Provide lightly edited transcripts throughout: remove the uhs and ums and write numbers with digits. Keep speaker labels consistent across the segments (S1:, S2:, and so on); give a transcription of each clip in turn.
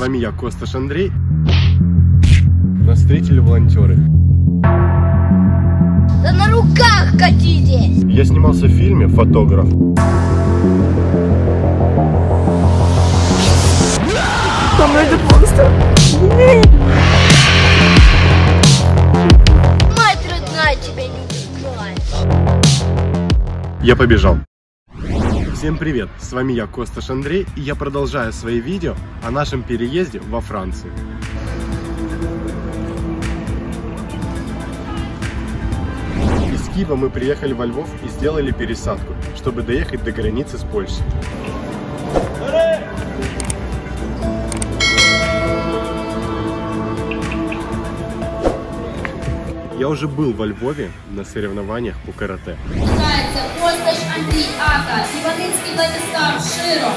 S1: вами я, Косташ Андрей. Нас встретили волонтеры.
S2: Да на руках катитесь!
S1: Я снимался в фильме «Фотограф».
S3: Там найдет монстр.
S2: Мать родная тебя не узнает.
S1: Я побежал. Всем привет, с вами я, Косташ Андрей, и я продолжаю свои видео о нашем переезде во Францию. Из Киева мы приехали во Львов и сделали пересадку, чтобы доехать до границы с Польшей. Я уже был во Львове на соревнованиях по карате.
S4: Косташ Андрій Ака, Іваницький Владислав Широ.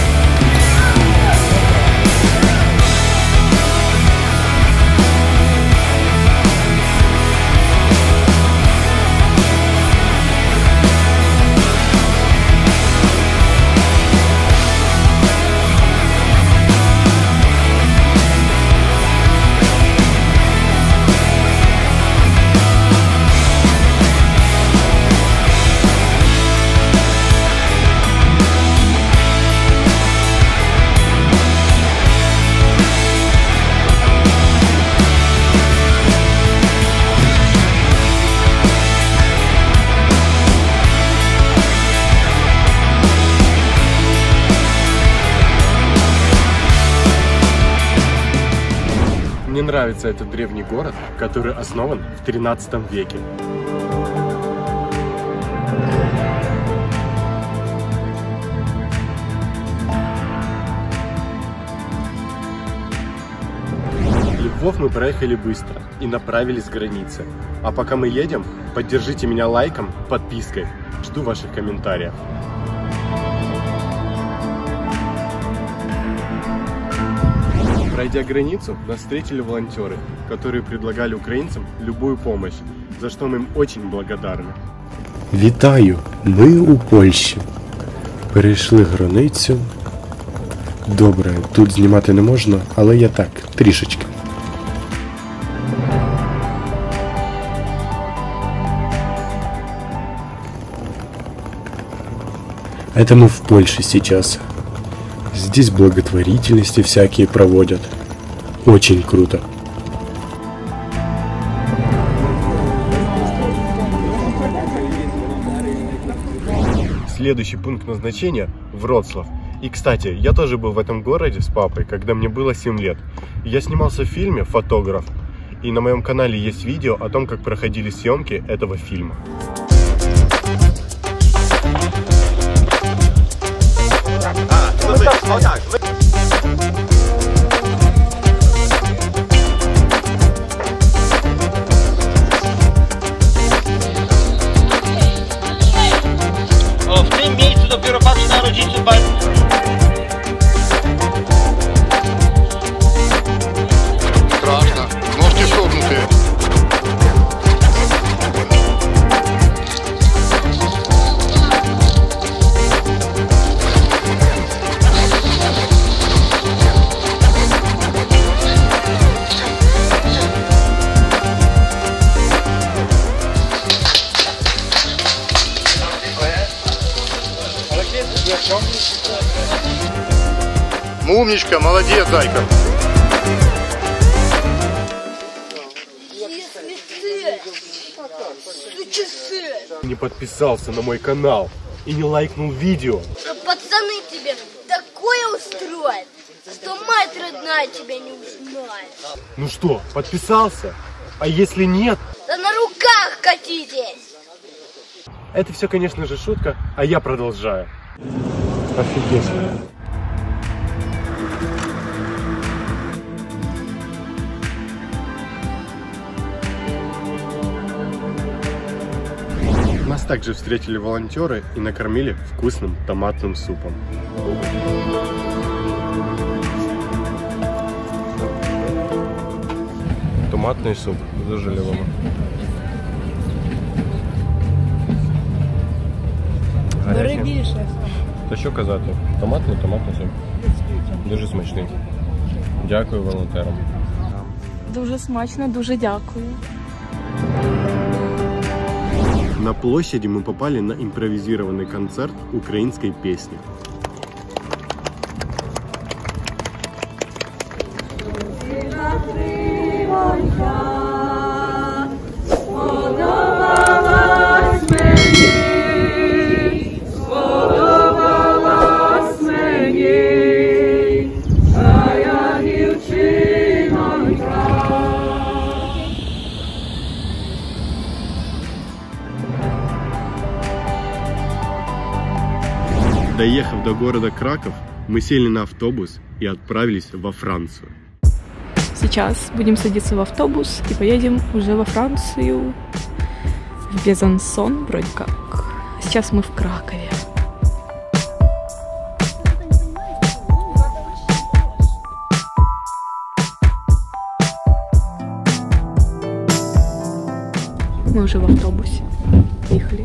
S1: Мне нравится этот древний город, который основан в 13 веке. Львов мы проехали быстро и направились к границе. А пока мы едем, поддержите меня лайком, подпиской. Жду ваших комментариев. Пройдя границу, нас встретили волонтеры, которые предлагали українцям любую помощь, за что мы им очень благодарны.
S5: Вітаю! Ми у Польщі. Перейшли границю. Добре, тут знімати не можна, але я так, трішечки. Это мы в Польше сейчас. Здесь благотворительности всякие проводят. Очень круто.
S1: Следующий пункт назначения – Вроцлав. И, кстати, я тоже был в этом городе с папой, когда мне было 7 лет. Я снимался в фильме «Фотограф». И на моем канале есть видео о том, как проходили съемки этого фильма.
S6: W tym miejscu dopiero patrzę na rodziców.
S7: Страшно. Ножки согнутые. Умничка, молодец, зайка.
S1: Не подписался на мой канал и не лайкнул видео.
S2: Но пацаны тебе такое устроят, что мать родная тебя не узнает.
S1: Ну что, подписался? А если нет?
S2: Да на руках катитесь!
S1: Это все, конечно же, шутка, а я продолжаю. Офигеть. Нас также встретили волонтеры и накормили вкусным томатным супом. Томатний суп, дуже любимо.
S3: Бери більше.
S1: Та що казати? Томатний суп. Дуже смачний. Дякую волонтерам.
S3: Дуже смачно, дуже дякую.
S1: На площади мы попали на импровизированный концерт украинской песни. Доехав до города Краков, мы сели на автобус и отправились во Францию.
S3: Сейчас будем садиться в автобус и поедем уже во Францию, в Безансон вроде как. Сейчас мы в Кракове. Мы уже в автобусе. Поехали.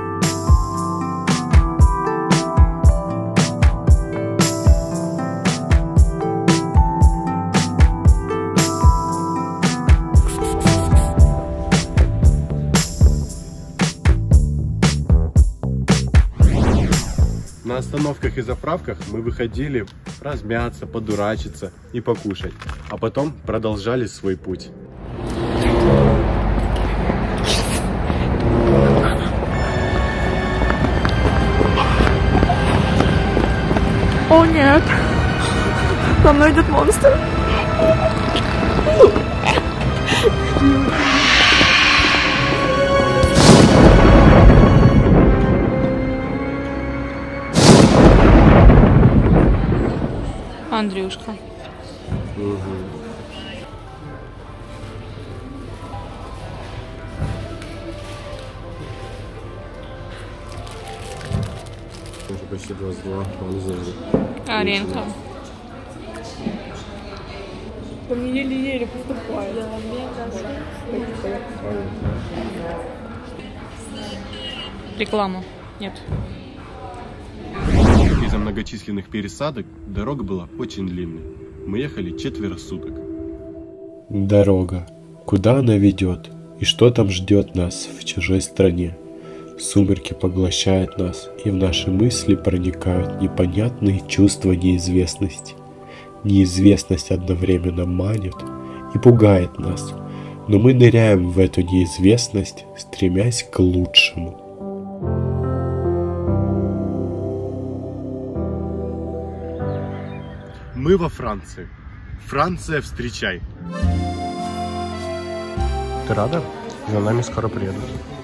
S1: На остановках и заправках мы выходили размяться, подурачиться и покушать, а потом продолжали свой путь.
S3: О нет! За мной идет монстр! Андрюшка.
S1: Уже почти 22, он зажил.
S3: Аренка. По мне еле-еле поступает. Реклама. Нет.
S1: Из-за многочисленных пересадок дорога была очень длинной. Мы ехали 4 суток.
S5: Дорога. Куда она ведет? И что там ждет нас в чужой стране? Сумерки поглощают нас, и в наши мысли проникают непонятные чувства неизвестности. Неизвестность одновременно манит и пугает нас, но мы ныряем в эту неизвестность, стремясь к лучшему.
S1: Мы во Франции. Франция, встречай! Ты рада? За нами скоро приедут.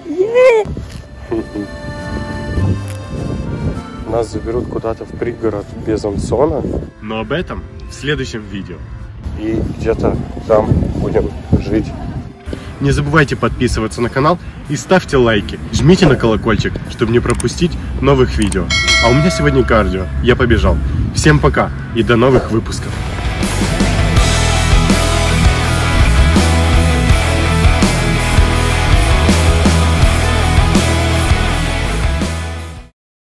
S1: Нас заберут куда-то в пригород Безансона. Но об этом в следующем видео. И где-то там будем жить. Не забывайте подписываться на канал и ставьте лайки. Жмите на колокольчик, чтобы не пропустить новых видео. А у меня сегодня кардио. Я побежал. Всем пока и до новых выпусков.